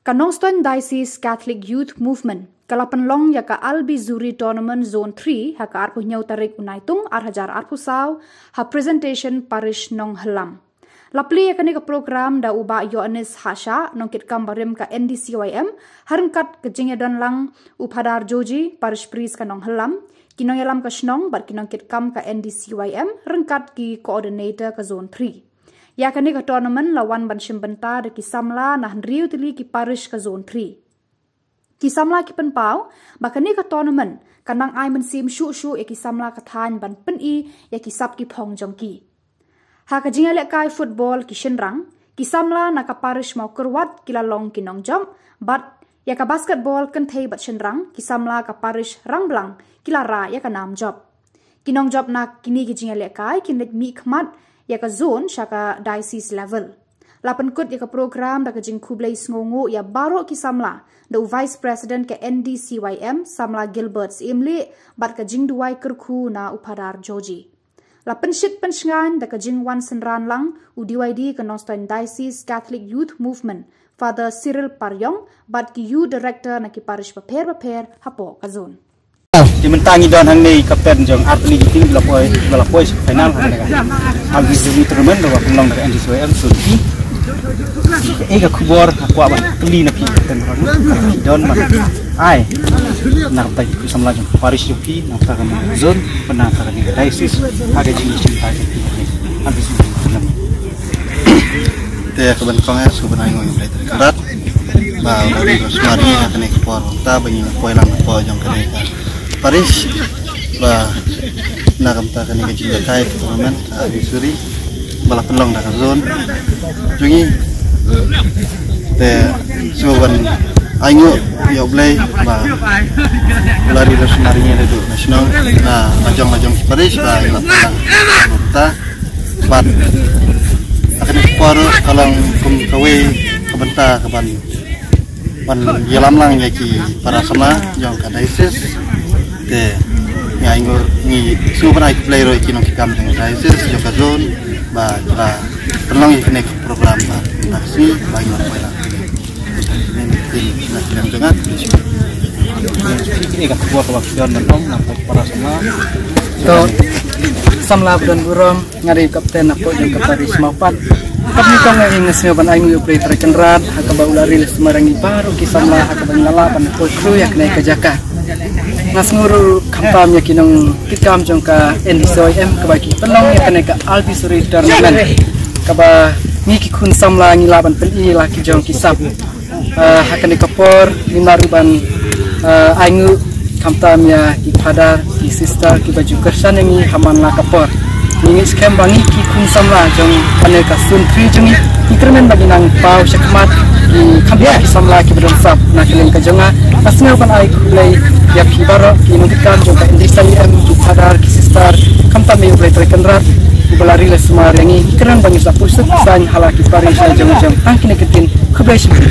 Kanongstoin Diocese Catholic Youth Movement kalapanlong ya ka Albi Zuri Tournament Zone 3 ha ka arpu nyau tarik unaitung arhajar arpu saw ha presentation parish nong halam. Lapli ya kani ka program da uba Yohanes Hasha nongkit kambarim ka NDCYM harengkat kejingya don lang upadar Joji parish priest ka nong halam kinong yalam ka snong bat kinong kit kam ka NDCYM rengkat ki coordinator ka Zone 3. Ya kani ka tournament lawan ban shimbenta de ki samla nah riu tili ki parish ka Zone 3. Kisamla ki penpau, bakani ka tournament, kanang ay man sim shu ya kisamla ka than ban pen i ya kisap ki pong jong ki. Ha ka jingale kai football ki shenrang, kisamla na ka parish mau kerwat kila long kinong jom, but ya ka basketball kan thei bat shenrang, kisamla ka parish rang blang kila ra ya ka nam job. Kinong job na kini ki jingale kai kinlet mi khmat ya ka zone sha ka diocese level. Lapan kut ya ka program da ka jing kublai sngongo ya baro ki samla da vice president ke NDCYM samla Gilberts imli bat ka jing duai kerku na upadar Joji. Lapan shit pensngan da ka jing wan senran lang UDYD ka Nongstoin Diocese Catholic Youth Movement Father Cyril Paryong bat ki youth director na ki parish paper hapo ka zone. Dimentangi don hang ni kapten jong atli giting belapoi final hang Albi Zuri Tournament da pelong da NDCYM Sulki ega kubor akwa ban kli na pi ten don ma ai nak tai ku samla jong parish yupi nak ta kan zone pernah ta kan diocese aga jing cinta ki habis nam te ka ban kong su ban ai ngoi play karat ba ri ko smari ha kan ek por ta ban ni ko lang po jong kan parish ba nakam ta kan ki cinta kai tournament Albi Zuri bala pelong da zone jungi te suban aingo yo play ba lari nasionalnya itu nasional nah majong Paris ba ta bat akan por kalau kawe kabenta kaban ban yelam lang yaki para sama jong ka diocese te aingo ni suban ai play ro kinong kikam dengan diocese jo ka zone ba tra pelong ikne program ba taksi bagi orang lah ini nak jangan ini kat buah kewakilan menong nampak para sama to samla dan burom ngari kapten apa yang kapari semapat tapi kau ngai ngasih ban aing play terkenrat haka baulari semarangi baru kisamla haka bangala ban kru yak naik ke Jaka ngasnguru kampamnya kinong kitam jongka NDCYM kebagi pelong yak naik ke Albi Zuri Tournament kaba ngiki kun samla ngilaban peli laki jong kisap hakane kapor limaruban aingu kamtamnya ipada di sister ki baju kersan ngi haman la kapor ngi skem bangi ki kun samla jong ane ka sun tri jong ikremen bagi nang pau syakmat ki kambia ki samla ki bedon sap na kelen ka jonga asnga pan ai kulai ya ki baro ki ngikan jong ka NDCYM ki padar ki sister kamtam me play terkenrat balari le semar yangi keren bangi sa pusat san halaki parish jong angkine ketin kubai